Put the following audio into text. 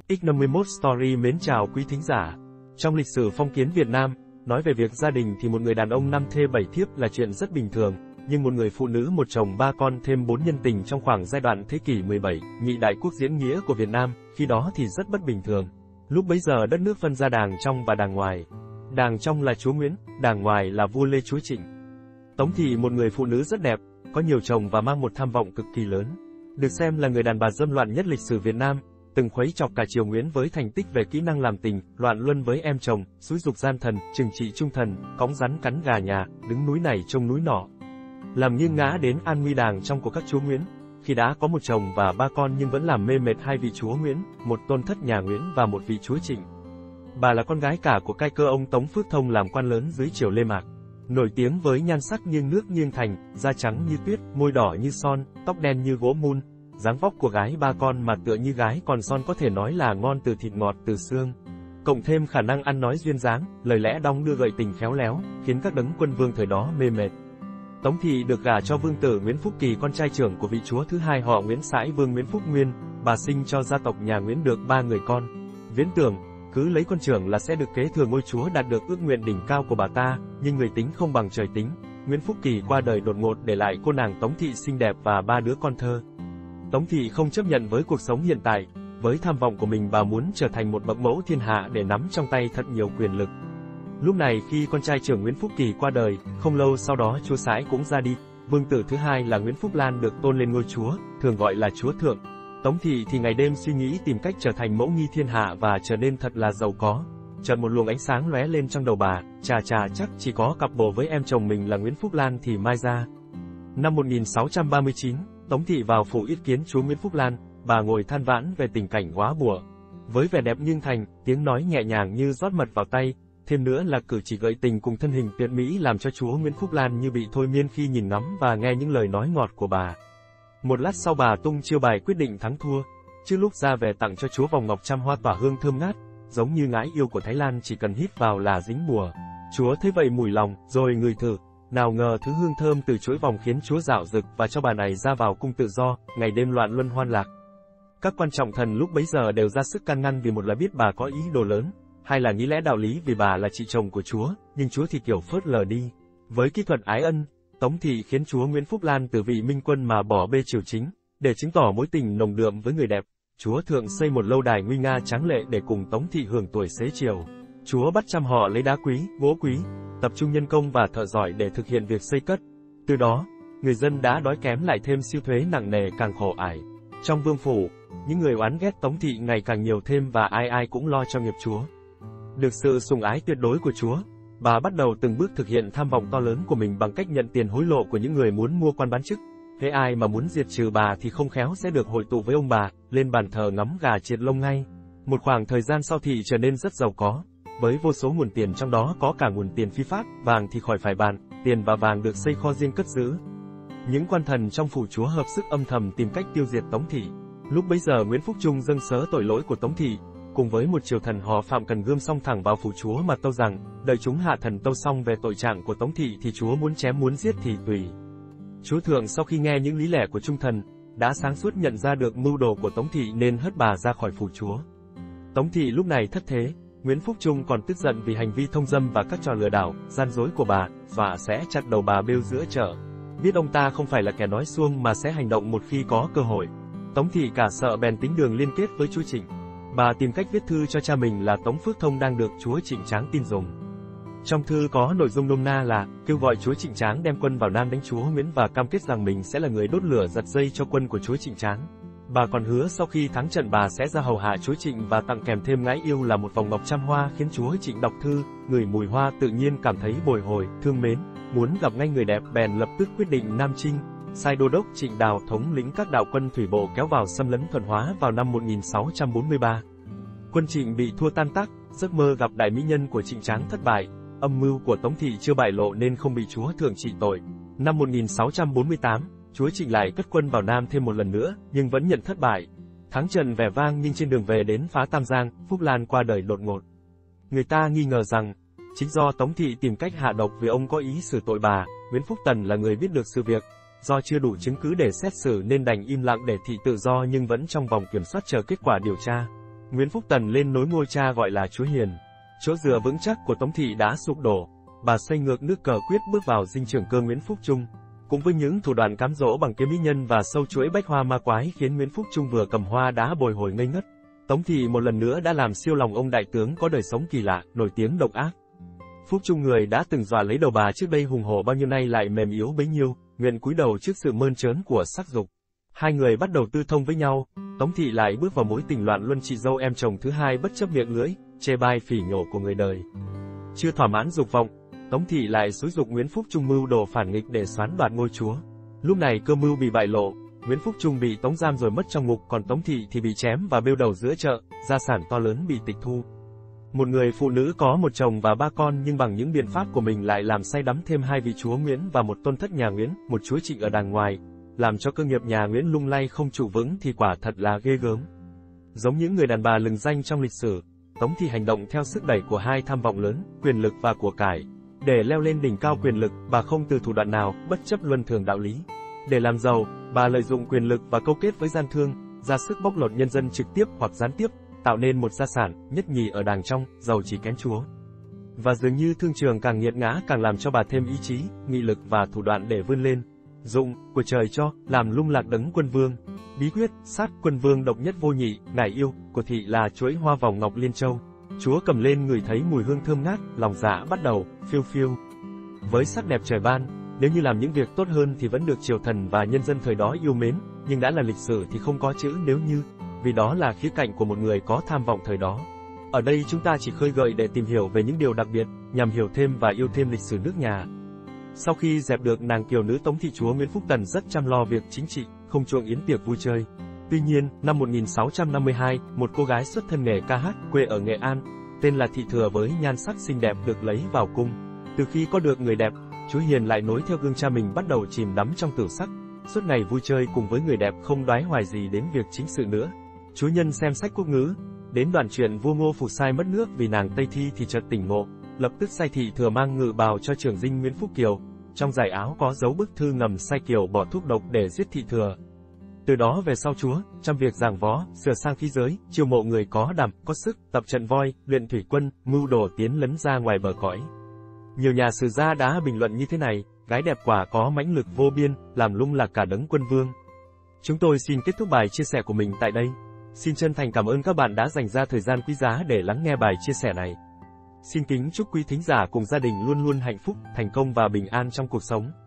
X51 Story mến chào quý thính giả. Trong lịch sử phong kiến Việt Nam, nói về việc gia đình thì một người đàn ông 5 thê 7 thiếp là chuyện rất bình thường, nhưng một người phụ nữ một chồng 3 con thêm 4 nhân tình trong khoảng giai đoạn thế kỷ 17, nhị đại quốc diễn nghĩa của Việt Nam, khi đó thì rất bất bình thường. Lúc bấy giờ đất nước phân ra đàng trong và đàng ngoài. Đàng trong là chúa Nguyễn, đàng ngoài là vua Lê Chúa Trịnh. Tống Thị một người phụ nữ rất đẹp, có nhiều chồng và mang một tham vọng cực kỳ lớn. Được xem là người đàn bà dâm loạn nhất lịch sử Việt Nam, từng khuấy chọc cả triều Nguyễn với thành tích về kỹ năng làm tình, loạn luân với em chồng, xúi giục gian thần, trừng trị trung thần, cõng rắn cắn gà nhà, đứng núi này trông núi nọ. Làm nghiêng ngã đến an nguy đàng trong của các chúa Nguyễn, khi đã có một chồng và 3 con nhưng vẫn làm mê mệt 2 vị chúa Nguyễn, một tôn thất nhà Nguyễn và một vị chúa Trịnh. Bà là con gái cả của cai cơ ông Tống Phước Thông làm quan lớn dưới triều Lê Mạc. Nổi tiếng với nhan sắc nghiêng nước nghiêng thành, da trắng như tuyết, môi đỏ như son, tóc đen như gỗ mun. Dáng vóc của gái 3 con mà tựa như gái còn son có thể nói là ngon từ thịt ngọt từ xương. Cộng thêm khả năng ăn nói duyên dáng, lời lẽ đong đưa gợi tình khéo léo, khiến các đấng quân vương thời đó mê mệt. Tống Thị được gả cho vương tử Nguyễn Phúc Kỳ, con trai trưởng của vị chúa thứ hai họ Nguyễn Sãi Vương Nguyễn Phúc Nguyên. Bà sinh cho gia tộc nhà Nguyễn được 3 người con. Viễn tưởng cứ lấy con trưởng là sẽ được kế thừa ngôi chúa, đạt được ước nguyện đỉnh cao của bà ta, nhưng người tính không bằng trời tính. Nguyễn Phúc Kỳ qua đời đột ngột để lại cô nàng Tống Thị xinh đẹp và 3 đứa con thơ. Tống Thị không chấp nhận với cuộc sống hiện tại, với tham vọng của mình bà muốn trở thành một bậc mẫu thiên hạ để nắm trong tay thật nhiều quyền lực. Lúc này khi con trai trưởng Nguyễn Phúc Kỳ qua đời, không lâu sau đó chúa Sãi cũng ra đi, vương tử thứ hai là Nguyễn Phúc Lan được tôn lên ngôi chúa, thường gọi là chúa thượng. Tống Thị thì ngày đêm suy nghĩ tìm cách trở thành mẫu nghi thiên hạ và trở nên thật là giàu có. Chợt một luồng ánh sáng lóe lên trong đầu bà, chà chắc chỉ có cặp bồ với em chồng mình là Nguyễn Phúc Lan thì mai ra. Năm 1639, Tống Thị vào phủ yết kiến chúa Nguyễn Phúc Lan, bà ngồi than vãn về tình cảnh góa bụa. Với vẻ đẹp nghiêng thành, tiếng nói nhẹ nhàng như rót mật vào tay, thêm nữa là cử chỉ gợi tình cùng thân hình tuyệt mỹ làm cho chúa Nguyễn Phúc Lan như bị thôi miên khi nhìn ngắm và nghe những lời nói ngọt của bà. Một lát sau bà tung chiêu bài quyết định thắng thua, trước lúc ra về tặng cho chúa vòng ngọc trăm hoa tỏa hương thơm ngát, giống như ngái yêu của Thái Lan chỉ cần hít vào là dính bùa. Chúa thấy vậy mùi lòng, rồi ngửi thử. Nào ngờ thứ hương thơm từ chuỗi vòng khiến chúa dạo dực và cho bà này ra vào cung tự do, ngày đêm loạn luân hoan lạc. Các quan trọng thần lúc bấy giờ đều ra sức can ngăn, vì một là biết bà có ý đồ lớn, hai là nghĩ lẽ đạo lý vì bà là chị chồng của chúa, nhưng chúa thì kiểu phớt lờ đi. Với kỹ thuật ái ân, Tống Thị khiến chúa Nguyễn Phúc Lan từ vị minh quân mà bỏ bê triều chính, để chứng tỏ mối tình nồng đượm với người đẹp. Chúa thượng xây một lâu đài nguy nga tráng lệ để cùng Tống Thị hưởng tuổi xế chiều. Chúa bắt trăm họ lấy đá quý, gỗ quý, tập trung nhân công và thợ giỏi để thực hiện việc xây cất. Từ đó, người dân đã đói kém lại thêm siêu thuế nặng nề càng khổ ải. Trong vương phủ, những người oán ghét Tống Thị ngày càng nhiều thêm và ai ai cũng lo cho nghiệp chúa. Được sự sủng ái tuyệt đối của chúa, bà bắt đầu từng bước thực hiện tham vọng to lớn của mình bằng cách nhận tiền hối lộ của những người muốn mua quan bán chức. Hễ ai mà muốn diệt trừ bà thì không khéo sẽ được hội tụ với ông bà, lên bàn thờ ngắm gà triệt lông ngay. Một khoảng thời gian sau Thị trở nên rất giàu có, với vô số nguồn tiền, trong đó có cả nguồn tiền phi pháp, vàng thì khỏi phải bàn, tiền và vàng được xây kho riêng cất giữ. Những quan thần trong phủ chúa hợp sức âm thầm tìm cách tiêu diệt Tống Thị. Lúc bấy giờ Nguyễn Phúc Trung dâng sớ tội lỗi của Tống Thị, cùng với một triều thần họ Phạm Cần Gươm xông thẳng vào phủ chúa mà tâu rằng, đợi chúng hạ thần tâu xong về tội trạng của Tống Thị thì chúa muốn chém muốn giết thì tùy. Chúa thượng sau khi nghe những lý lẽ của trung thần, đã sáng suốt nhận ra được mưu đồ của Tống Thị nên hất bà ra khỏi phủ chúa. Tống Thị lúc này thất thế, Nguyễn Phúc Trung còn tức giận vì hành vi thông dâm và các trò lừa đảo, gian dối của bà, dọa sẽ chặt đầu bà bêu giữa chợ. Biết ông ta không phải là kẻ nói suông mà sẽ hành động một khi có cơ hội. Tống Thị cả sợ bèn tính đường liên kết với chúa Trịnh. Bà tìm cách viết thư cho cha mình là Tống Phước Thông đang được chúa Trịnh Tráng tin dùng. Trong thư có nội dung nôm na là kêu gọi chúa Trịnh Tráng đem quân vào Nam đánh chúa Nguyễn và cam kết rằng mình sẽ là người đốt lửa giật dây cho quân của chúa Trịnh Tráng. Bà còn hứa sau khi thắng trận bà sẽ ra hầu hạ chúa Trịnh và tặng kèm thêm ngái yêu là một vòng ngọc trăm hoa, khiến chúa Trịnh đọc thư, ngửi mùi hoa tự nhiên cảm thấy bồi hồi, thương mến, muốn gặp ngay người đẹp bèn lập tức quyết định nam chinh, sai đô đốc Trịnh Đào thống lĩnh các đạo quân thủy bộ kéo vào xâm lấn Thuận Hóa vào năm 1643. Quân Trịnh bị thua tan tác, giấc mơ gặp đại mỹ nhân của Trịnh Tráng thất bại, âm mưu của Tống Thị chưa bại lộ nên không bị chúa thượng trị tội. Năm 1648, chúa Trịnh lại cất quân vào Nam thêm một lần nữa, nhưng vẫn nhận thất bại. Thắng trận vẻ vang nhưng trên đường về đến phá Tam Giang, Phúc Lan qua đời đột ngột. Người ta nghi ngờ rằng, chính do Tống Thị tìm cách hạ độc vì ông có ý xử tội bà, Nguyễn Phúc Tần là người biết được sự việc. Do chưa đủ chứng cứ để xét xử nên đành im lặng để Thị tự do nhưng vẫn trong vòng kiểm soát chờ kết quả điều tra. Nguyễn Phúc Tần lên nối ngôi cha gọi là Chúa Hiền. Chỗ dựa vững chắc của Tống thị đã sụp đổ, bà xoay ngược nước cờ quyết bước vào dinh trưởng cơ Nguyễn Phúc Trung. Cũng với những thủ đoạn cám dỗ bằng kiếm mỹ nhân và sâu chuỗi bách hoa ma quái khiến Nguyễn Phúc Trung vừa cầm hoa đã bồi hồi ngây ngất. Tống thị một lần nữa đã làm siêu lòng ông đại tướng có đời sống kỳ lạ, nổi tiếng độc ác. Phúc Trung người đã từng dọa lấy đầu bà trước đây hùng hổ bao nhiêu nay lại mềm yếu bấy nhiêu, nguyện cúi đầu trước sự mơn trớn của sắc dục. Hai người bắt đầu tư thông với nhau, Tống thị lại bước vào mối tình loạn luân chị dâu em chồng thứ hai bất chấp miệng lưỡi, chê bai phỉ nhổ của người đời. Chưa thỏa mãn dục vọng, Tống thị lại xúi giục Nguyễn Phúc Trung mưu đồ phản nghịch để soán đoạt ngôi chúa. Lúc này cơ mưu bị bại lộ, Nguyễn Phúc Trung bị tống giam rồi mất trong ngục, còn Tống thị thì bị chém và bêu đầu giữa chợ, gia sản to lớn bị tịch thu. Một người phụ nữ có một chồng và ba con nhưng bằng những biện pháp của mình lại làm say đắm thêm hai vị chúa Nguyễn và một tôn thất nhà Nguyễn, một chúa Trịnh ở đàng ngoài, làm cho cơ nghiệp nhà Nguyễn lung lay không trụ vững thì quả thật là ghê gớm. Giống những người đàn bà lừng danh trong lịch sử, Tống thị hành động theo sức đẩy của hai tham vọng lớn, quyền lực và của cải. Để leo lên đỉnh cao quyền lực, bà không từ thủ đoạn nào, bất chấp luân thường đạo lý. Để làm giàu, bà lợi dụng quyền lực và câu kết với gian thương, ra sức bóc lột nhân dân trực tiếp hoặc gián tiếp, tạo nên một gia sản, nhất nhì ở đàng trong, giàu chỉ kén chúa. Và dường như thương trường càng nghiệt ngã càng làm cho bà thêm ý chí, nghị lực và thủ đoạn để vươn lên. Dụng, của trời cho, làm lung lạc đấng quân vương. Bí quyết, sát quân vương độc nhất vô nhị, ngài yêu, của thị là chuỗi hoa vòng ngọc liên châu. Chúa cầm lên ngửi thấy mùi hương thơm ngát, lòng dạ bắt đầu, phiêu phiêu. Với sắc đẹp trời ban, nếu như làm những việc tốt hơn thì vẫn được triều thần và nhân dân thời đó yêu mến, nhưng đã là lịch sử thì không có chữ nếu như, vì đó là khía cạnh của một người có tham vọng thời đó. Ở đây chúng ta chỉ khơi gợi để tìm hiểu về những điều đặc biệt, nhằm hiểu thêm và yêu thêm lịch sử nước nhà. Sau khi dẹp được nàng kiều nữ Tống thị, chúa Nguyễn Phúc Tần rất chăm lo việc chính trị, không chuộng yến tiệc vui chơi. Tuy nhiên, năm 1652, một cô gái xuất thân nghề ca hát, quê ở Nghệ An, tên là Thị Thừa với nhan sắc xinh đẹp được lấy vào cung. Từ khi có được người đẹp, chúa Hiền lại nối theo gương cha mình bắt đầu chìm đắm trong tửu sắc, suốt ngày vui chơi cùng với người đẹp không đoái hoài gì đến việc chính sự nữa. Chúa nhân xem sách quốc ngữ, đến đoạn chuyện vua Ngô Phủ sai mất nước vì nàng Tây Thi thì chợt tỉnh ngộ, lập tức sai Thị Thừa mang ngự bào cho trưởng dinh Nguyễn Phúc Kiều, trong giải áo có dấu bức thư ngầm sai Kiều bỏ thuốc độc để giết Thị Thừa. Từ đó về sau chúa, trăm việc giảng võ, sửa sang khí giới, chiêu mộ người có đảm, có sức, tập trận voi, luyện thủy quân, mưu đồ tiến lấn ra ngoài bờ cõi. Nhiều nhà sử gia đã bình luận như thế này, gái đẹp quả có mãnh lực vô biên, làm lung lạc cả đấng quân vương. Chúng tôi xin kết thúc bài chia sẻ của mình tại đây. Xin chân thành cảm ơn các bạn đã dành ra thời gian quý giá để lắng nghe bài chia sẻ này. Xin kính chúc quý thính giả cùng gia đình luôn luôn hạnh phúc, thành công và bình an trong cuộc sống.